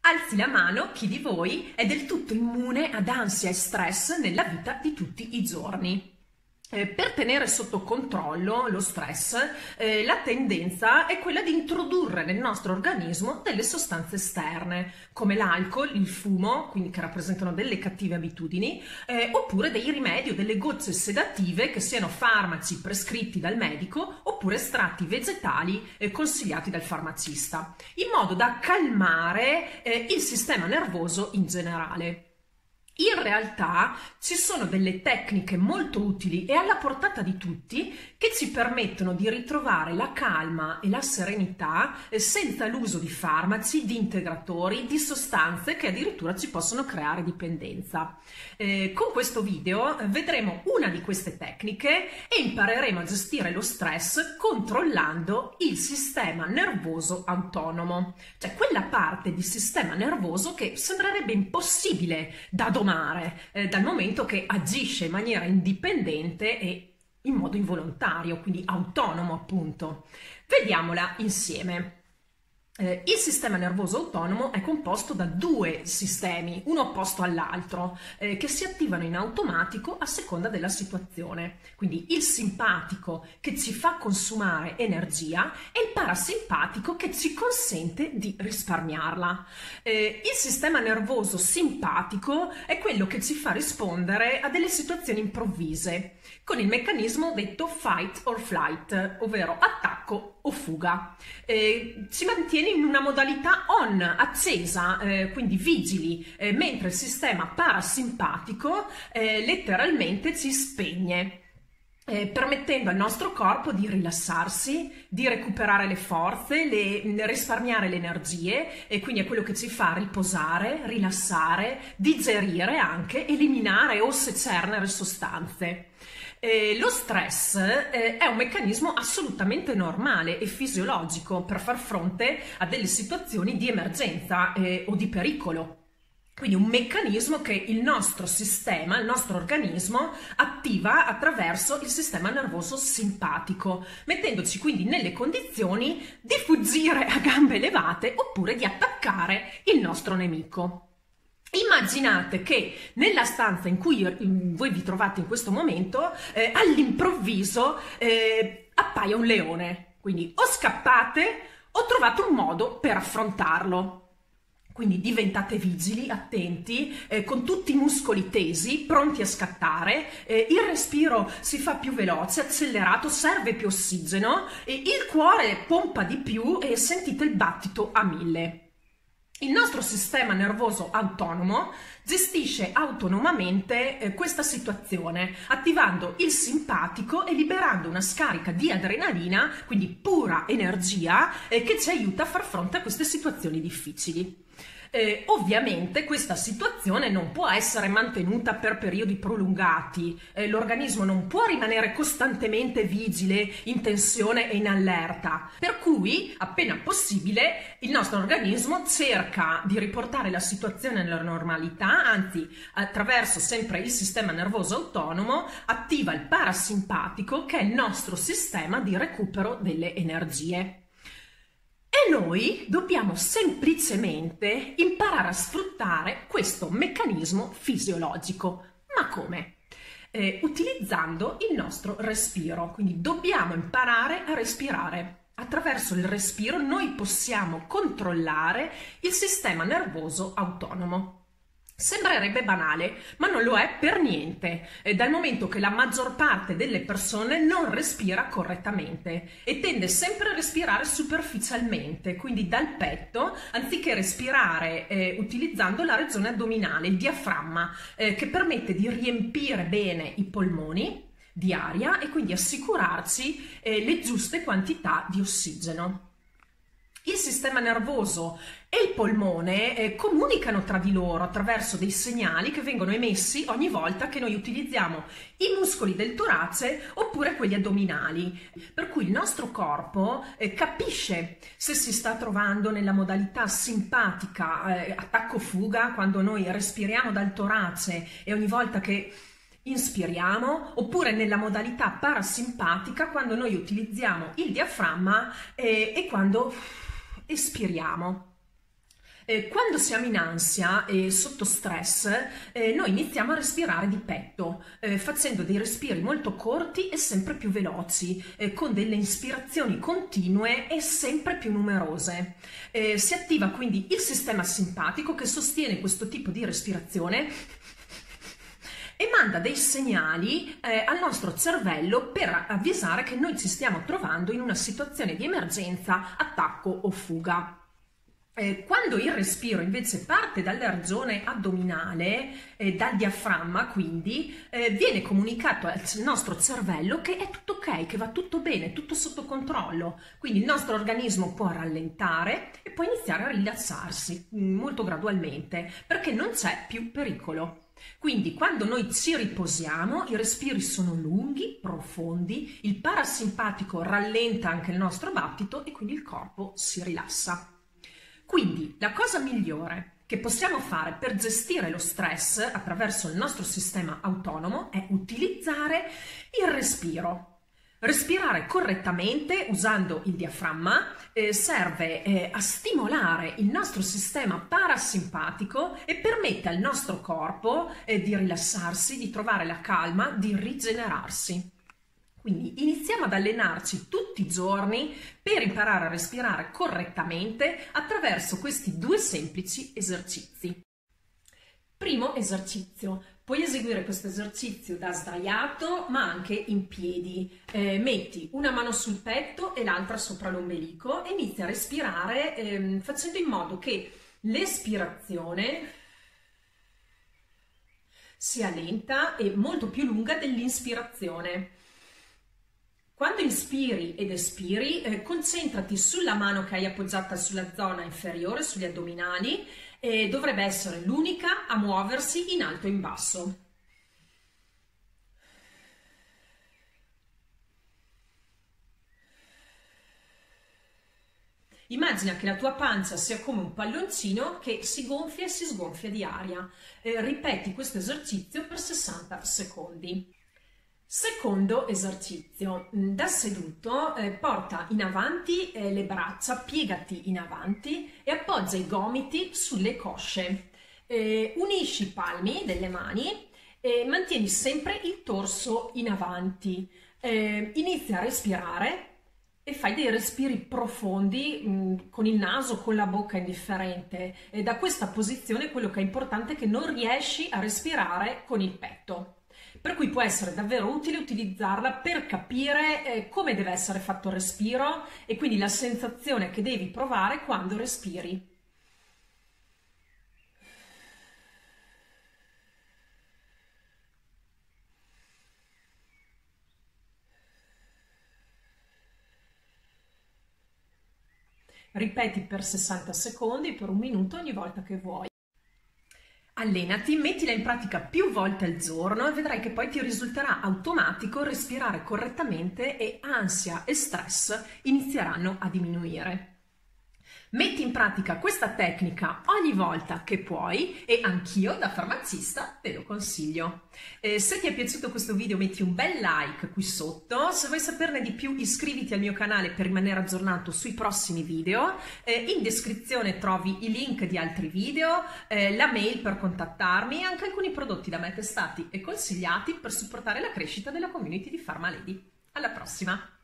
Alzi la mano chi di voi è del tutto immune ad ansia e stress nella vita di tutti i giorni. Per tenere sotto controllo lo stress, la tendenza è quella di introdurre nel nostro organismo delle sostanze esterne, come l'alcol, il fumo, quindi che rappresentano delle cattive abitudini, oppure dei rimedi o delle gocce sedative, che siano farmaci prescritti dal medico oppure estratti vegetali consigliati dal farmacista, in modo da calmare il sistema nervoso in generale. In realtà ci sono delle tecniche molto utili e alla portata di tutti che ci permettono di ritrovare la calma e la serenità senza l'uso di farmaci, di integratori, di sostanze che addirittura ci possono creare dipendenza. Con questo video vedremo una di queste tecniche e impareremo a gestire lo stress controllando il sistema nervoso autonomo, cioè quella parte di sistema nervoso che sembrerebbe impossibile da domare, dal momento che agisce in maniera indipendente e in modo involontario, quindi autonomo appunto. Vediamola insieme. Il sistema nervoso autonomo è composto da due sistemi, uno opposto all'altro, che si attivano in automatico a seconda della situazione. Quindi il simpatico che ci fa consumare energia e il parasimpatico che ci consente di risparmiarla. Il sistema nervoso simpatico è quello che ci fa rispondere a delle situazioni improvvise, con il meccanismo detto fight or flight, ovvero attacco o fuga. Si mantiene in una modalità on, accesa, quindi vigili, mentre il sistema parasimpatico letteralmente ci spegne, permettendo al nostro corpo di rilassarsi, di recuperare le forze, risparmiare le energie, e quindi è quello che ci fa riposare, rilassare, digerire anche, eliminare o secernere sostanze. Lo stress è un meccanismo assolutamente normale e fisiologico per far fronte a delle situazioni di emergenza o di pericolo. Quindi un meccanismo che il nostro sistema, il nostro organismo attiva attraverso il sistema nervoso simpatico, mettendoci quindi nelle condizioni di fuggire a gambe levate oppure di attaccare il nostro nemico. Immaginate che nella stanza in cui voi vi trovate in questo momento, all'improvviso appaia un leone. Quindi o scappate o trovate un modo per affrontarlo. Quindi diventate vigili, attenti, con tutti i muscoli tesi, pronti a scattare, il respiro si fa più veloce, accelerato, serve più ossigeno, il cuore pompa di più e sentite il battito a 1000. Il nostro sistema nervoso autonomo gestisce autonomamente questa situazione, attivando il simpatico e liberando una scarica di adrenalina, quindi pura energia, che ci aiuta a far fronte a queste situazioni difficili. Ovviamente questa situazione non può essere mantenuta per periodi prolungati, l'organismo non può rimanere costantemente vigile, in tensione e in allerta, per cui appena possibile il nostro organismo cerca di riportare la situazione alla normalità, anzi attraverso sempre il sistema nervoso autonomo attiva il parasimpatico, che è il nostro sistema di recupero delle energie. E noi dobbiamo semplicemente imparare a sfruttare questo meccanismo fisiologico. Ma come? Utilizzando il nostro respiro. Quindi dobbiamo imparare a respirare. Attraverso il respiro noi possiamo controllare il sistema nervoso autonomo. Sembrerebbe banale, ma non lo è per niente, dal momento che la maggior parte delle persone non respira correttamente e tende sempre a respirare superficialmente, quindi dal petto, anziché respirare utilizzando la regione addominale, il diaframma, che permette di riempire bene i polmoni di aria e quindi assicurarci le giuste quantità di ossigeno. Il sistema nervoso e il polmone comunicano tra di loro attraverso dei segnali che vengono emessi ogni volta che noi utilizziamo i muscoli del torace oppure quelli addominali, per cui il nostro corpo capisce se si sta trovando nella modalità simpatica, attacco-fuga, quando noi respiriamo dal torace e ogni volta che inspiriamo, oppure nella modalità parasimpatica, quando noi utilizziamo il diaframma e quando espiriamo. Quando siamo in ansia e sotto stress, noi iniziamo a respirare di petto, facendo dei respiri molto corti e sempre più veloci, con delle ispirazioni continue e sempre più numerose. Si attiva quindi il sistema simpatico che sostiene questo tipo di respirazione e manda dei segnali al nostro cervello per avvisare che noi ci stiamo trovando in una situazione di emergenza, attacco o fuga. Quando il respiro invece parte dalla regione addominale, dal diaframma, quindi viene comunicato al nostro cervello che è tutto ok, che va tutto bene, tutto sotto controllo. Quindi il nostro organismo può rallentare e può iniziare a rilassarsi molto gradualmente perché non c'è più pericolo. Quindi quando noi ci riposiamo i respiri sono lunghi, profondi, il parasimpatico rallenta anche il nostro battito e quindi il corpo si rilassa. Quindi la cosa migliore che possiamo fare per gestire lo stress attraverso il nostro sistema autonomo è utilizzare il respiro. Respirare correttamente usando il diaframma serve a stimolare il nostro sistema parasimpatico e permette al nostro corpo di rilassarsi, di trovare la calma, di rigenerarsi. Quindi iniziamo ad allenarci tutti i giorni per imparare a respirare correttamente attraverso questi due semplici esercizi. Primo esercizio. Puoi eseguire questo esercizio da sdraiato ma anche in piedi. Metti una mano sul petto e l'altra sopra l'ombelico e inizi a respirare facendo in modo che l'espirazione sia lenta e molto più lunga dell'inspirazione. Quando inspiri ed espiri, concentrati sulla mano che hai appoggiata sulla zona inferiore, sugli addominali, e dovrebbe essere l'unica a muoversi in alto e in basso. Immagina che la tua pancia sia come un palloncino che si gonfia e si sgonfia di aria. Ripeti questo esercizio per 60 secondi. Secondo esercizio, da seduto porta in avanti le braccia, piegati in avanti e appoggia i gomiti sulle cosce. Unisci i palmi delle mani e mantieni sempre il torso in avanti. Inizia a respirare e fai dei respiri profondi con il naso, con la bocca indifferente. E da questa posizione quello che è importante è che non riesci a respirare con il petto. Per cui può essere davvero utile utilizzarla per capire come deve essere fatto il respiro e quindi la sensazione che devi provare quando respiri. Ripeti per 60 secondi, per un minuto ogni volta che vuoi. Allenati, mettila in pratica più volte al giorno e vedrai che poi ti risulterà automatico respirare correttamente e ansia e stress inizieranno a diminuire. Metti in pratica questa tecnica ogni volta che puoi e anch'io da farmacista te lo consiglio. Se ti è piaciuto questo video metti un bel like qui sotto, se vuoi saperne di più iscriviti al mio canale per rimanere aggiornato sui prossimi video, in descrizione trovi i link di altri video, la mail per contattarmi e anche alcuni prodotti da me testati e consigliati per supportare la crescita della community di PharmaLady. Alla prossima!